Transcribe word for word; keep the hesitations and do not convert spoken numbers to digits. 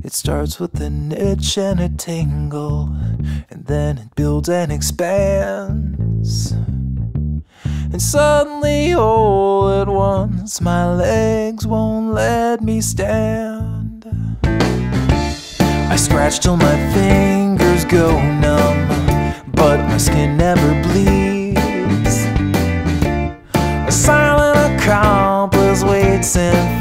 It starts with an itch and a tingle, and then it builds and expands. And suddenly, all at once, my legs won't let me stand. I scratch till my fingers go numb, but my skin never bleeds. A silent accomplice waits and